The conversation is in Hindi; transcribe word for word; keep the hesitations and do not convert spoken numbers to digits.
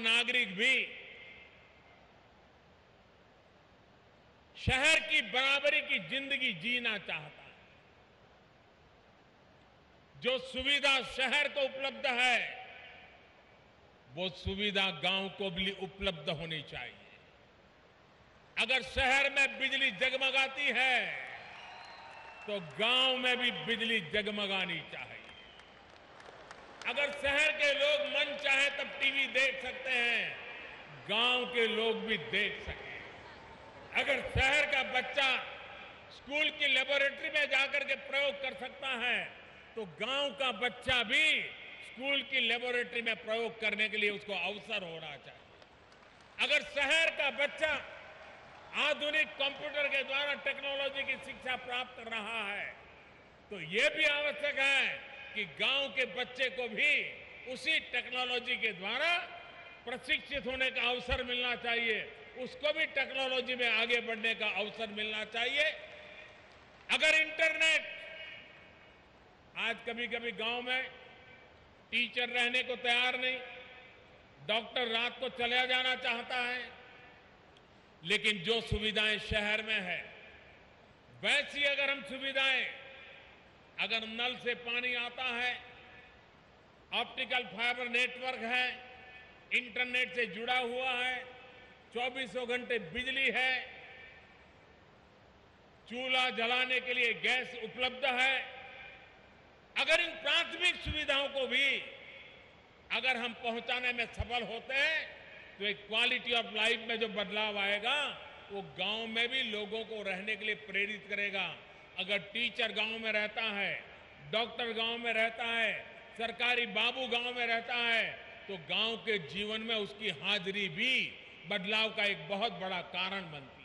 नागरिक भी शहर की बराबरी की जिंदगी जीना चाहता है। जो सुविधा शहर को उपलब्ध है, वो सुविधा गांव को भी उपलब्ध होनी चाहिए। अगर शहर में बिजली जगमगाती है तो गांव में भी बिजली जगमगानी चाहिए। अगर शहर के लोग मन चाहे तब टीवी देख सकते हैं, गांव के लोग भी देख सकें। अगर शहर का बच्चा स्कूल की लेबोरेटरी में जाकर के प्रयोग कर सकता है तो गांव का बच्चा भी स्कूल की लेबोरेटरी में प्रयोग करने के लिए उसको अवसर होना चाहिए। अगर शहर का बच्चा आधुनिक कंप्यूटर के द्वारा टेक्नोलॉजी की शिक्षा प्राप्त कर रहा है तो यह भी आवश्यक है कि गांव के बच्चे को भी उसी टेक्नोलॉजी के द्वारा प्रशिक्षित होने का अवसर मिलना चाहिए, उसको भी टेक्नोलॉजी में आगे बढ़ने का अवसर मिलना चाहिए। अगर इंटरनेट, आज कभी कभी गांव में टीचर रहने को तैयार नहीं, डॉक्टर रात को चला जाना चाहता है, लेकिन जो सुविधाएं शहर में है वैसी अगर हम सुविधाएं, अगर नल से पानी आता है, ऑप्टिकल फाइबर नेटवर्क है, इंटरनेट से जुड़ा हुआ है, चौबीसों घंटे बिजली है, चूल्हा जलाने के लिए गैस उपलब्ध है, अगर इन प्राथमिक सुविधाओं को भी अगर हम पहुंचाने में सफल होते हैं तो एक क्वालिटी ऑफ लाइफ में जो बदलाव आएगा वो गांव में भी लोगों को रहने के लिए प्रेरित करेगा। अगर टीचर गांव में रहता है, डॉक्टर गांव में रहता है, सरकारी बाबू गांव में रहता है तो गांव के जीवन में उसकी हाजिरी भी बदलाव का एक बहुत बड़ा कारण बनती है।